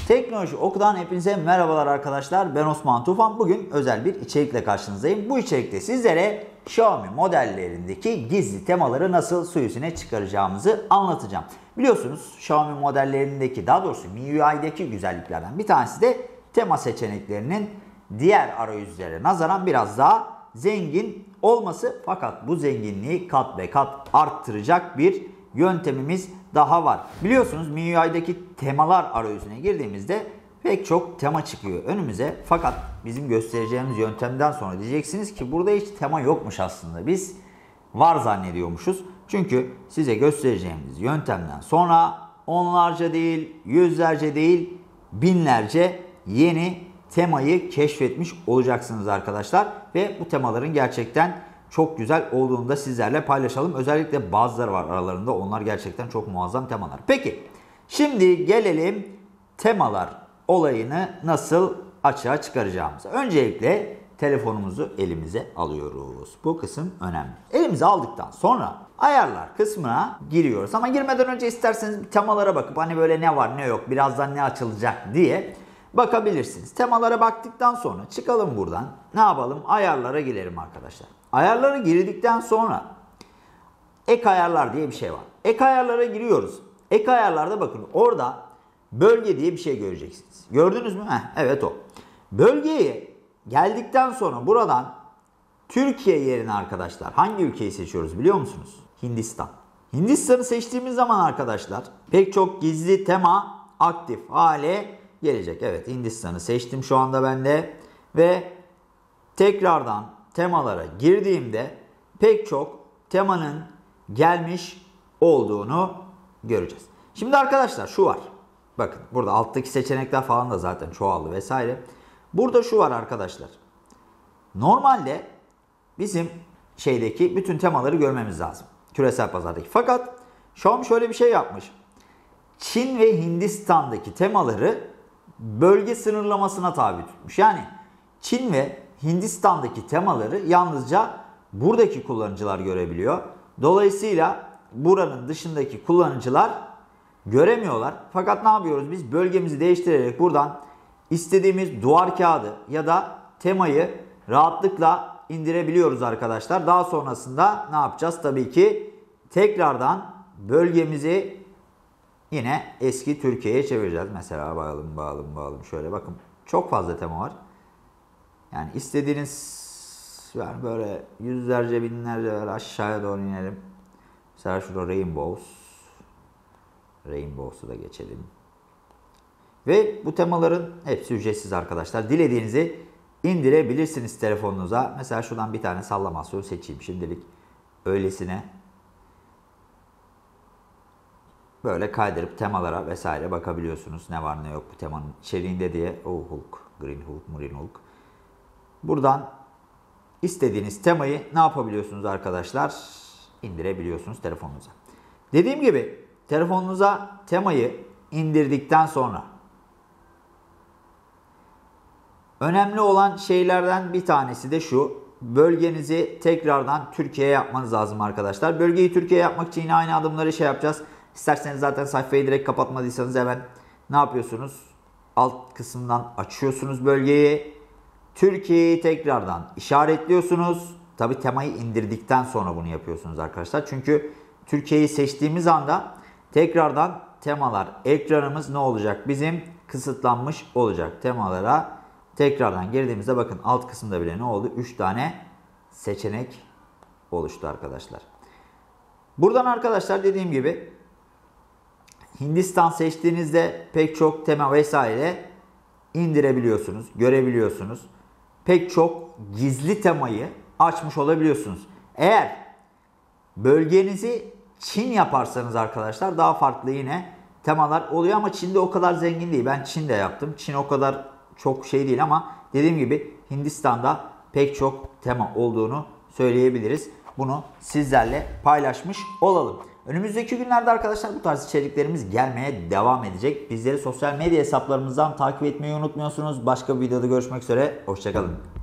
Teknoloji Oku'dan hepinize merhabalar arkadaşlar. Ben Osman Tufan. Bugün özel bir içerikle karşınızdayım. Bu içerikte sizlere Xiaomi modellerindeki gizli temaları nasıl su yüzüne çıkaracağımızı anlatacağım. Biliyorsunuz Xiaomi modellerindeki, daha doğrusu MIUI'deki güzelliklerden bir tanesi de tema seçeneklerinin diğer arayüzlere nazaran biraz daha zengin olması. Fakat bu zenginliği kat be kat arttıracak bir yöntemimiz daha var. Biliyorsunuz MIUI'deki temalar arayüzüne girdiğimizde pek çok tema çıkıyor önümüze. Fakat bizim göstereceğimiz yöntemden sonra diyeceksiniz ki burada hiç tema yokmuş aslında. Biz var zannediyormuşuz. Çünkü size göstereceğimiz yöntemden sonra onlarca değil, yüzlerce değil, binlerce yeni temayı keşfetmiş olacaksınız arkadaşlar. Ve bu temaların gerçekten çok güzel olduğunu da sizlerle paylaşalım. Özellikle bazıları var aralarında. Onlar gerçekten çok muazzam temalar. Peki şimdi gelelim temalar olayını nasıl açığa çıkaracağımıza. Öncelikle telefonumuzu elimize alıyoruz. Bu kısım önemli. Elimize aldıktan sonra ayarlar kısmına giriyoruz. Ama girmeden önce isterseniz bir temalara bakıp hani böyle ne var ne yok, birazdan ne açılacak diye bakabilirsiniz. Temalara baktıktan sonra çıkalım buradan. Ne yapalım? Ayarlara girelim arkadaşlar. Ayarlara girdikten sonra ek ayarlar diye bir şey var. Ek ayarlara giriyoruz. Ek ayarlarda bakın orada bölge diye bir şey göreceksiniz. Gördünüz mü? Evet o. Bölgeye geldikten sonra buradan Türkiye yerine arkadaşlar hangi ülkeyi seçiyoruz biliyor musunuz? Hindistan. Hindistan'ı seçtiğimiz zaman arkadaşlar pek çok gizli tema aktif hale gelecek. Evet, Hindistan'ı seçtim şu anda ben de ve tekrardan temalara girdiğimde pek çok temanın gelmiş olduğunu göreceğiz. Şimdi arkadaşlar şu var. Bakın burada alttaki seçenekler falan da zaten çoğaldı vesaire. Burada şu var arkadaşlar. Normalde bizim şeydeki bütün temaları görmemiz lazım. Küresel pazardaki. Fakat Xiaomi şöyle bir şey yapmış. Çin ve Hindistan'daki temaları bölge sınırlamasına tabi tutmuş. Yani Çin ve Hindistan'daki temaları yalnızca buradaki kullanıcılar görebiliyor. Dolayısıyla buranın dışındaki kullanıcılar göremiyorlar. Fakat ne yapıyoruz? Biz bölgemizi değiştirerek buradan istediğimiz duvar kağıdı ya da temayı rahatlıkla indirebiliyoruz arkadaşlar. Daha sonrasında ne yapacağız? Tabii ki tekrardan bölgemizi yine eski Türkiye'ye çevireceğiz. Mesela bağalım. Şöyle bakın çok fazla tema var. Yani istediğiniz yani böyle yüzlerce binlerce böyle aşağıya doğru inelim. Mesela şurada Rainbows'u da geçelim. Ve bu temaların hepsi ücretsiz arkadaşlar. Dilediğinizi indirebilirsiniz telefonunuza. Mesela şuradan bir tane sallamasyon seçeyim şimdilik. Öylesine böyle kaydırıp temalara vesaire bakabiliyorsunuz. Ne var ne yok bu temanın içeriğinde diye. Hulk, Green Hulk, Marine Hulk. Buradan istediğiniz temayı ne yapabiliyorsunuz arkadaşlar? İndirebiliyorsunuz telefonunuza. Dediğim gibi telefonunuza temayı indirdikten sonra önemli olan şeylerden bir tanesi de şu. Bölgenizi tekrardan Türkiye'ye yapmanız lazım arkadaşlar. Bölgeyi Türkiye'ye yapmak için yine aynı adımları yapacağız. İsterseniz zaten sayfayı direkt kapatmadıysanız hemen ne yapıyorsunuz? Alt kısımdan açıyorsunuz bölgeyi. Türkiye'yi tekrardan işaretliyorsunuz. Tabi temayı indirdikten sonra bunu yapıyorsunuz arkadaşlar. Çünkü Türkiye'yi seçtiğimiz anda tekrardan temalar ekranımız ne olacak? Bizim kısıtlanmış olacak. Temalara tekrardan girdiğimizde bakın alt kısımda bile ne oldu? 3 tane seçenek oluştu arkadaşlar. Buradan arkadaşlar dediğim gibi Hindistan seçtiğinizde pek çok tema vesaire indirebiliyorsunuz, görebiliyorsunuz. Pek çok gizli temayı açmış olabiliyorsunuz. Eğer bölgenizi Çin yaparsanız arkadaşlar daha farklı yine temalar oluyor ama Çin'de o kadar zengin değil. Ben Çin'de yaptım. Çin o kadar çok şey değil ama dediğim gibi Hindistan'da pek çok tema olduğunu söyleyebiliriz. Bunu sizlerle paylaşmış olalım. Önümüzdeki günlerde arkadaşlar bu tarz içeriklerimiz gelmeye devam edecek. Bizleri sosyal medya hesaplarımızdan takip etmeyi unutmuyorsunuz. Başka bir videoda görüşmek üzere. Hoşçakalın.